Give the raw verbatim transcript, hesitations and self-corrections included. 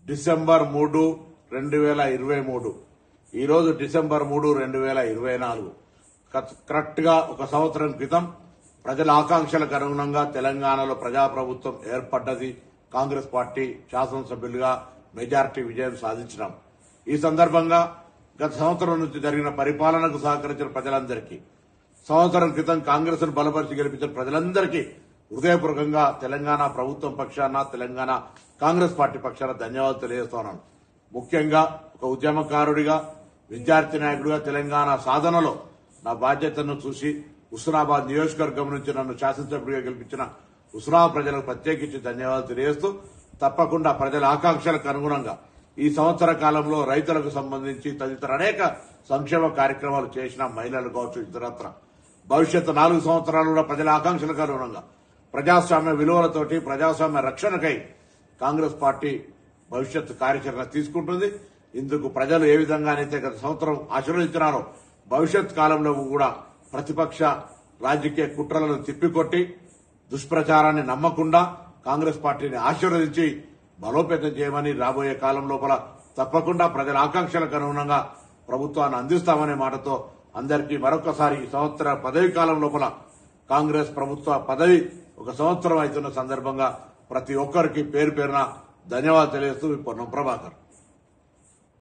December మూడు రెండు వేల ఇరవై మూడు ఈరోజు డిసెంబర్ మూడు రెండు వేల ఇరవై నాలుగు కరెక్ట్ గా ఒక సంవత్సరం క్రితం ప్రజల ఆకాంక్షలకు అనుగుణంగా తెలంగాణలో ప్రజాప్రభుత్వం ఏర్పడ్డది. కాంగ్రెస్ పార్టీ శాసనసభ్యులుగా మెజార్టీ విజయం సాధించినాం. ఈ సందర్భంగా గత సంవత్సరం నుంచి జరిగిన పరిపాలనకు సహకరించిన ప్రజలందరికీ, సంవత్సరం క్రితం కాంగ్రెస్ ను బలపరిచి గెలిపించిన ప్రజలందరికీ హృదయపూర్వకంగా తెలంగాణ ప్రభుత్వం పక్షాన, తెలంగాణ కాంగ్రెస్ పార్టీ పక్షాన ధన్యవాదాలు తెలియజేస్తున్నాను. ముఖ్యంగా ఒక ఉద్యమకారుడిగా, విద్యార్థి నాయకుడిగా తెలంగాణ సాధనలో నా బాధ్యతను చూసి హుస్నాబాద్ నియోజకవర్గం నుంచి నన్ను శాసనసభ్యుడిగా గెలిపించిన హుస్నాబాద్ ప్రజలకు ప్రత్యేకించి ధన్యవాదాలు తెలియజేస్తూ, తప్పకుండా ప్రజల ఆకాంక్షలకు అనుగుణంగా ఈ సంవత్సర కాలంలో రైతులకు సంబంధించి తదితర అనేక సంక్షేమ కార్యక్రమాలు చేసిన మహిళలు కావచ్చు, ఇతరత్ర భవిష్యత్తు నాలుగు సంవత్సరాలు కూడా ప్రజల ఆకాంక్షలకు అనుగుణంగా ప్రజాస్వామ్య విలువలతోటి ప్రజాస్వామ్య రక్షణకై కాంగ్రెస్ పార్టీ భవిష్యత్తు కార్యాచరణ తీసుకుంటుంది. ఇందుకు ప్రజలు ఏ విధంగానైతే గత సంవత్సరం ఆశీర్వదించినారో భవిష్యత్ కాలంలో కూడా ప్రతిపక్ష రాజకీయ కుట్రలను తిప్పికొట్టి దుష్ప్రచారాన్ని నమ్మకుండా కాంగ్రెస్ పార్టీని ఆశీర్వదించి బలోపేతం చేయమని రాబోయే కాలం లోపల తప్పకుండా ప్రజల ఆకాంక్షలకు అనుగుణంగా ప్రభుత్వాన్ని అందిస్తామనే మాటతో అందరికీ మరొకసారి ఈ సంవత్సర పదవి కాలం లోపల కాంగ్రెస్ ప్రభుత్వ పదవి ఒక సంవత్సరం అవుతున్న సందర్భంగా ప్రతి ఒక్కరికి పేరు పేరున ధన్యవాదాలు తెలియజేస్తూ పొన్నం ప్రభాకర్.